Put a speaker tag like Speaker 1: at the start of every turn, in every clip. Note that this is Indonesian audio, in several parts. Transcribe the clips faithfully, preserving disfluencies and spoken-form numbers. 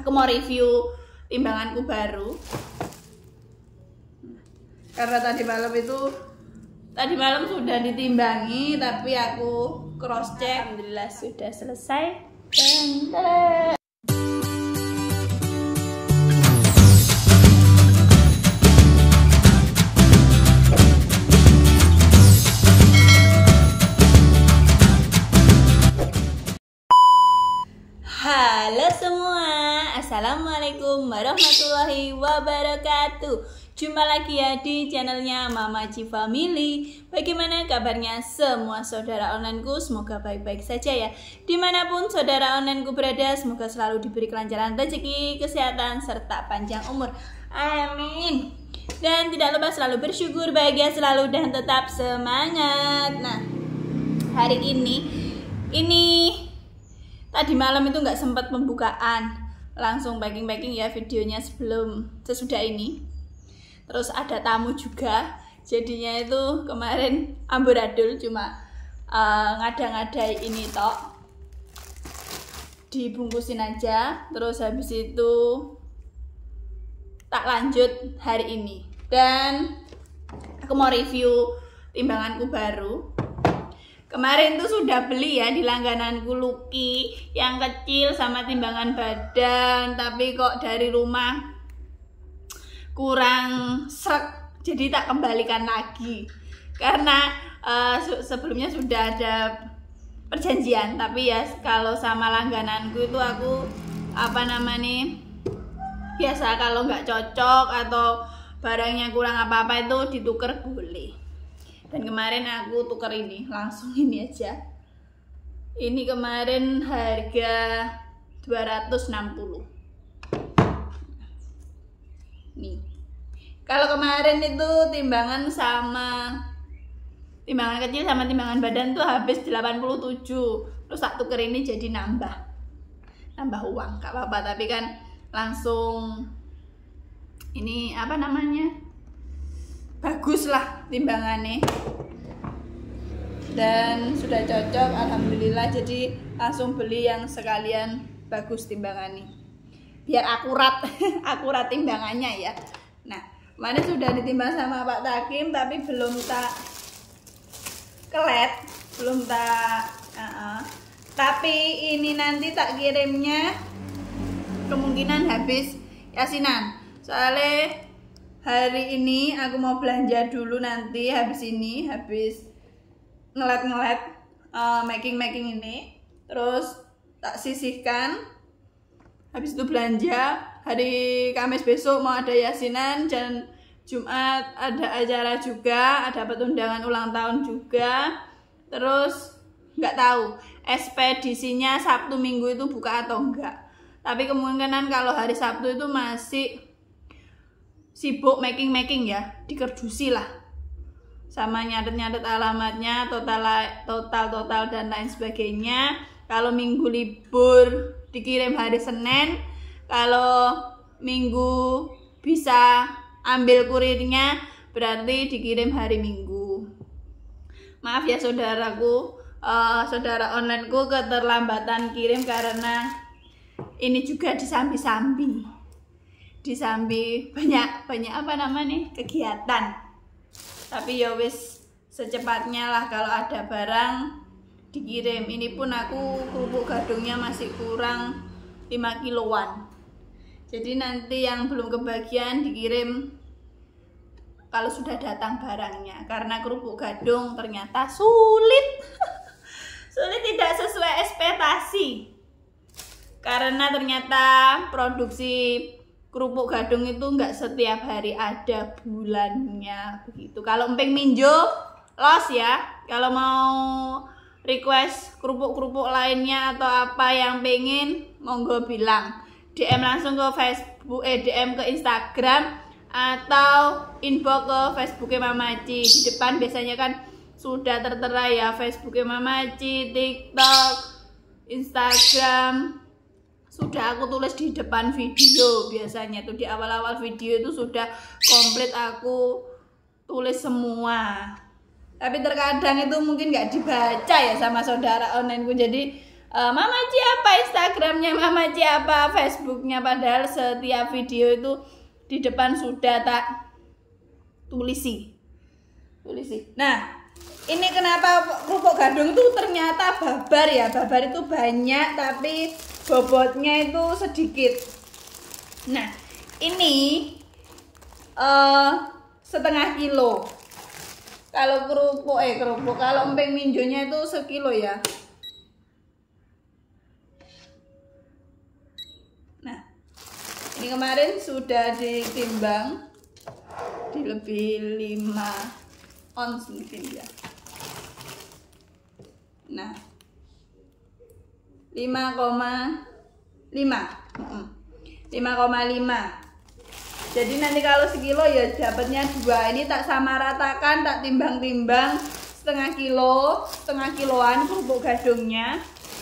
Speaker 1: aku mau review timbanganku baru. Karena tadi malam itu tadi malam sudah ditimbangi, tapi aku cross check, alhamdulillah sudah selesai. Dan halo semua, assalamualaikum warahmatullahi wabarakatuh. Jumpa lagi ya di channelnya Mama Ci Family. Bagaimana kabarnya semua saudara onlineku? Semoga baik-baik saja ya. Dimanapun saudara onlineku berada, semoga selalu diberi kelancaran rezeki, kesehatan, serta panjang umur. Amin. Dan tidak lupa selalu bersyukur, bahagia selalu, dan tetap semangat. Nah, hari ini ini tadi malam itu nggak sempat pembukaan, langsung packing-packing ya videonya sebelum sesudah ini. Terus ada tamu juga, jadinya itu kemarin amburadul, cuma uh, ngada-ngadai ini tok, dibungkusin aja. Terus habis itu tak lanjut hari ini, dan aku mau review timbanganku baru. Kemarin tuh sudah beli ya di langgananku Lucky yang kecil sama timbangan badan, tapi kok dari rumah kurang srek, jadi tak kembalikan lagi. Karena uh, sebelumnya sudah ada perjanjian, tapi ya kalau sama langgananku itu aku apa namanya biasa, kalau nggak cocok atau barangnya kurang apa-apa itu ditukar boleh. Dan kemarin aku tuker ini, langsung ini aja. Ini kemarin harga dua ratus enam puluh. Nih. Kalau kemarin itu timbangan sama timbangan kecil sama timbangan badan tuh habis delapan puluh tujuh. Terus tak tuker ini jadi nambah. Nambah uang, gak apa-apa, tapi kan langsung ini apa namanya? Bagus lah timbangannya, dan sudah cocok alhamdulillah, jadi langsung beli yang sekalian bagus timbangannya biar akurat akurat timbangannya ya. Nah, kemarin sudah ditimbang sama Pak Takim, tapi belum tak kelet, belum tak uh -uh. Tapi ini nanti tak kirimnya kemungkinan habis yasinan, soalnya hari ini aku mau belanja dulu, nanti habis ini, habis ngelet-ngelet uh, making-making ini, terus tak sisihkan. Habis itu belanja, hari Kamis besok mau ada yasinan, dan Jumat ada acara juga, ada dapat undangan ulang tahun juga. Terus nggak tahu ekspedisinya Sabtu Minggu itu buka atau enggak, tapi kemungkinan kalau hari Sabtu itu masih sibuk making-making ya, dikerdusi lah, sama nyatet-nyatet alamatnya, total total total dan lain sebagainya. Kalau Minggu libur dikirim hari Senin, kalau Minggu bisa ambil kurirnya berarti dikirim hari Minggu. Maaf ya saudaraku, uh, saudara onlineku keterlambatan kirim karena ini juga disambi-sambi. Disambi banyak banyak apa namanya kegiatan, tapi ya wis secepatnya lah kalau ada barang dikirim. Ini pun aku kerupuk gadungnya masih kurang lima kiloan, jadi nanti yang belum kebagian dikirim kalau sudah datang barangnya, karena kerupuk gadung ternyata sulit sulit tidak sesuai ekspektasi, karena ternyata produksi kerupuk gadung itu nggak setiap hari ada, bulannya begitu. Kalau emping minjo los ya, kalau mau request kerupuk-kerupuk lainnya atau apa yang pengen, monggo bilang D M langsung ke Facebook, eh D M ke Instagram atau inbox ke Facebooknya Mama Ci. Di depan biasanya kan sudah tertera ya Facebooknya Mama Ci, TikTok, Instagram. Sudah aku tulis di depan video, biasanya tuh di awal-awal video itu sudah komplit aku tulis semua. Tapi terkadang itu mungkin nggak dibaca ya sama saudara onlineku, jadi uh, Mama Ci apa Instagramnya, Mama Ci apa Facebooknya, padahal setiap video itu di depan sudah tak tulisi tulisi. Nah, ini kenapa kerupuk gadung itu ternyata babar ya. Babar itu banyak tapi bobotnya itu sedikit. Nah, ini uh, setengah kilo. Kalau kerupuk eh kerupuk kalau emping minjonya itu sekilo ya. Nah, ini kemarin sudah ditimbang di lebih lima ons mungkin ya. Nah, lima koma lima lima koma lima. Jadi nanti kalau sekilo ya dapatnya dua. Ini tak sama ratakan, tak timbang-timbang setengah kilo, setengah kiloan kerupuk gadungnya.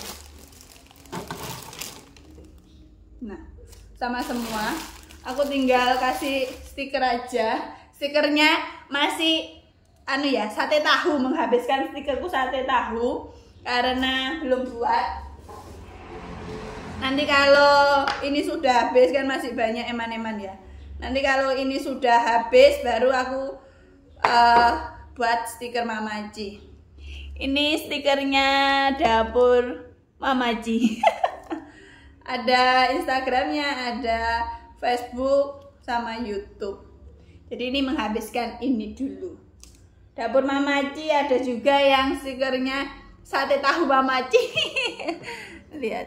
Speaker 1: Nah, sama semua. Aku tinggal kasih stiker aja. Stikernya masih anu ya, sate tahu, menghabiskan stikerku sate tahu karena belum buat. Nanti kalau ini sudah habis kan masih banyak eman-eman ya. Nanti kalau ini sudah habis baru aku uh, buat stiker Mama Ci. Ini stikernya dapur Mama Ci. Ada Instagramnya, ada Facebook sama YouTube. Jadi ini menghabiskan ini dulu. Dapur Mama Ci ada juga yang stikernya sate tahu Mama Ci. Lihat.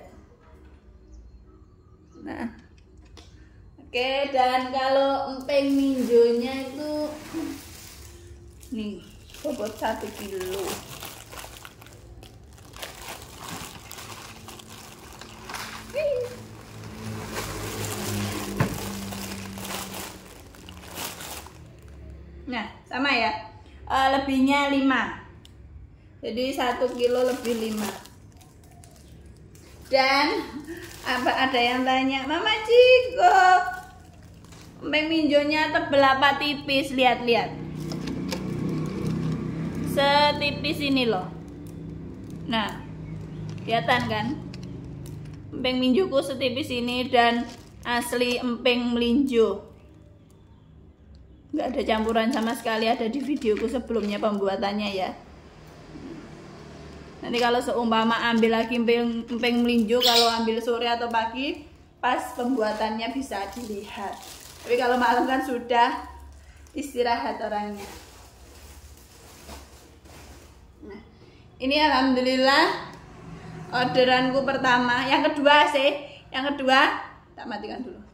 Speaker 1: Nah. Oke, dan kalau emping minjonya itu nih bobot satu kilo. Nah, sama ya, e, lebihnya lima. Jadi satu kilo lebih lima. Dan apa ada yang tanya, Mama Ci kok emping minjonya tebel apa tipis? Lihat-lihat, setipis ini loh. Nah, kelihatan kan? Emping minjoku setipis ini dan asli emping melinjo. Nggak ada campuran sama sekali, ada di videoku sebelumnya pembuatannya ya. Nanti kalau seumpama ambil lagi emping, emping melinjo, kalau ambil sore atau pagi, pas pembuatannya bisa dilihat. Tapi kalau malam kan sudah istirahat orangnya. Nah, ini alhamdulillah orderanku pertama. Yang kedua sih, yang kedua tak matikan dulu.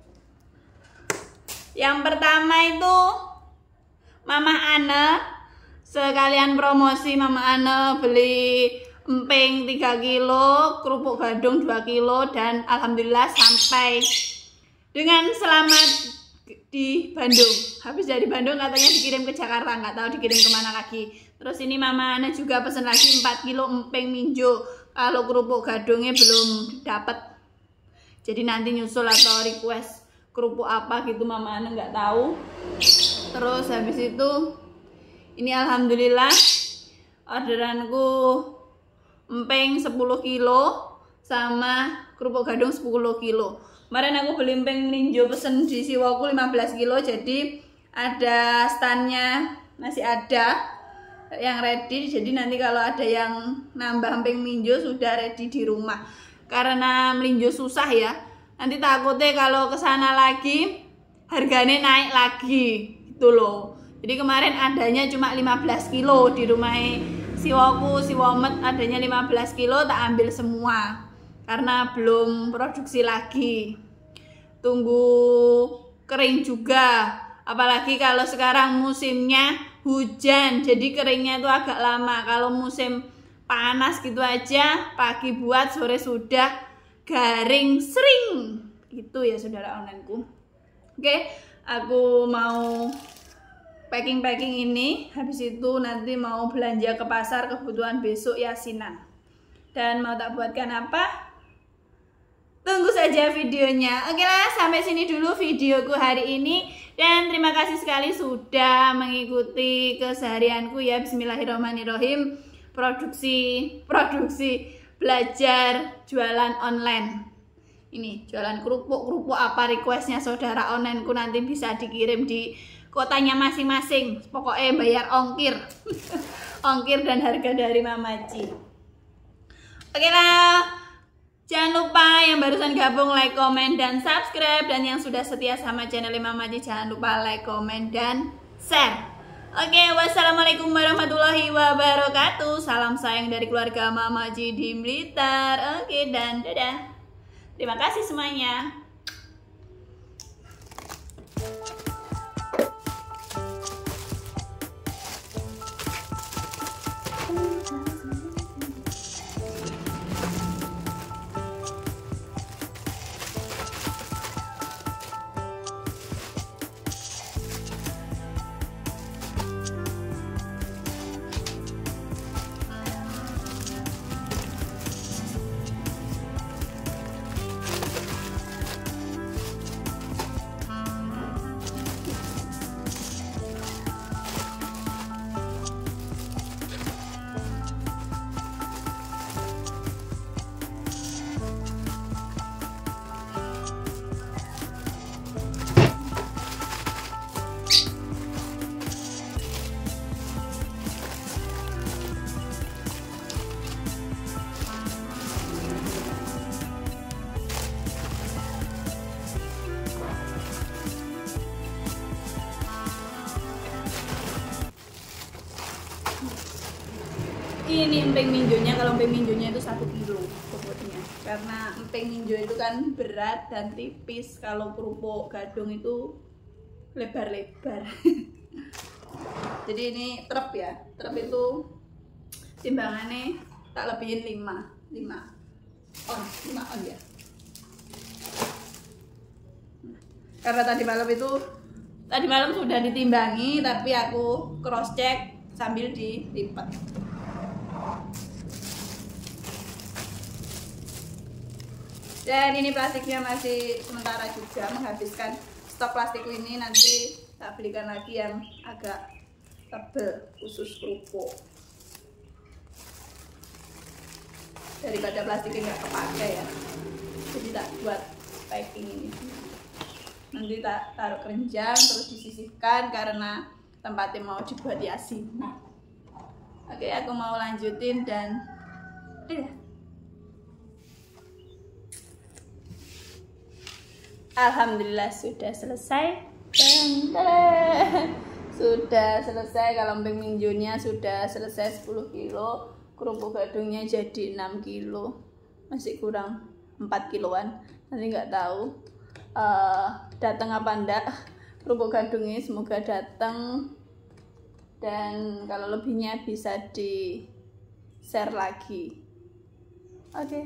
Speaker 1: Yang pertama itu Mama Ana, sekalian promosi. Mama Ana beli emping tiga kilo, kerupuk gadung dua kilo, dan alhamdulillah sampai dengan selamat di Bandung. Habis dari Bandung katanya dikirim ke Jakarta, nggak tahu dikirim kemana lagi. Terus ini Mama Ana juga pesen lagi empat kilo emping minjo. Kalau kerupuk gadungnya belum dapat, jadi nanti nyusul atau request kerupuk apa gitu Mama Ana nggak tahu. Terus habis itu ini alhamdulillah orderanku emping sepuluh kilo sama kerupuk gadung sepuluh kilo. Kemarin aku beli emping melinjo pesen di Siwoku lima belas kilo, jadi ada standnya masih ada yang ready. Jadi nanti kalau ada yang nambah emping melinjo sudah ready di rumah. Karena melinjo susah ya, nanti takutnya kalau kesana lagi harganya naik lagi gitu loh. Jadi kemarin adanya cuma lima belas kilo di rumah Siwoku, Siwomet adanya lima belas kilo, tak ambil semua karena belum produksi lagi, tunggu kering juga. Apalagi kalau sekarang musimnya hujan, jadi keringnya itu agak lama. Kalau musim panas gitu aja, pagi buat sore sudah garing sering gitu ya saudara onlineku. Oke, aku mau packing-packing ini, habis itu nanti mau belanja ke pasar kebutuhan besok yasinan. Dan mau tak buatkan apa? Tunggu saja videonya. Oke lah, sampai sini dulu videoku hari ini. Dan terima kasih sekali sudah mengikuti keseharianku ya. Bismillahirrahmanirrahim. Produksi, produksi, belajar jualan online. Ini jualan kerupuk-kerupuk apa requestnya saudara onlineku nanti bisa dikirim di kotanya masing-masing. Pokoknya bayar ongkir. Ongkir dan harga dari Mamaci. Oke lah. Jangan lupa yang barusan gabung like, komen, dan subscribe. Dan yang sudah setia sama channel Mamaci jangan lupa like, komen, dan share. Oke, wassalamualaikum warahmatullahi wabarakatuh. Salam sayang dari keluarga Mamaci di Blitar. Oke, dan dadah. Terima kasih semuanya. Ini emping minjonya, kalau emping minjonya itu satu kilo bobotnya, karena emping minjo itu kan berat dan tipis, kalau kerupuk gadung itu lebar-lebar. Jadi ini trep ya, trep itu timbangannya tak lebihin lima on, lima on ya. Karena tadi malam itu tadi malam sudah ditimbangi, tapi aku cross check sambil dilipat. Dan ini plastiknya masih sementara juga, menghabiskan stok plastik ini. Nanti tak belikan lagi yang agak tebal khusus kerupuk, daripada plastiknya nggak kepake ya. Jadi tak buat packing ini. Nanti tak taruh keranjang terus disisihkan karena tempatnya mau dibuat yasin. Nah, oke, aku mau lanjutin dan eh. Alhamdulillah sudah selesai. Sudah selesai. Kalau emping minjonya sudah selesai sepuluh kilo, kerupuk gadungnya jadi enam kilo, masih kurang empat kiloan. Nanti nggak tahu uh, datang apa enggak kerupuk gadungnya, semoga datang. Dan kalau lebihnya bisa di share lagi. Oke. Okay.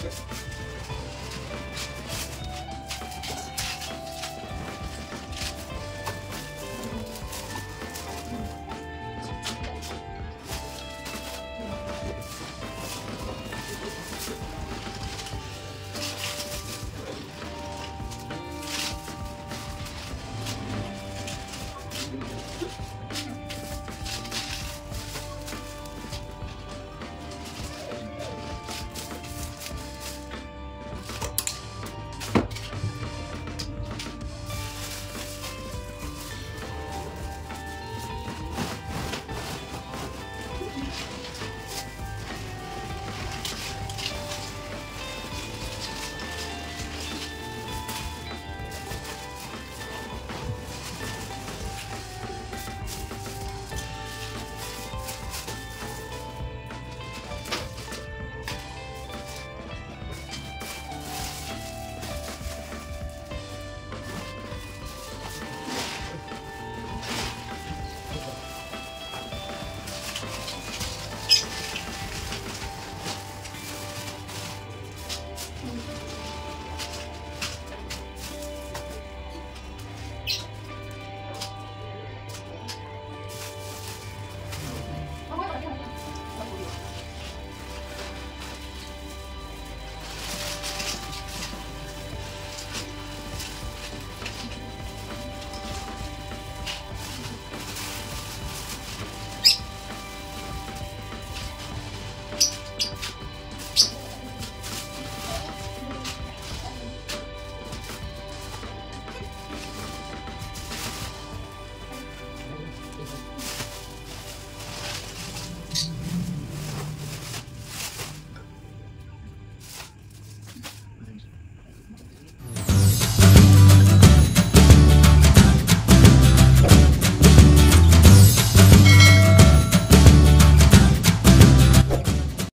Speaker 2: Oke.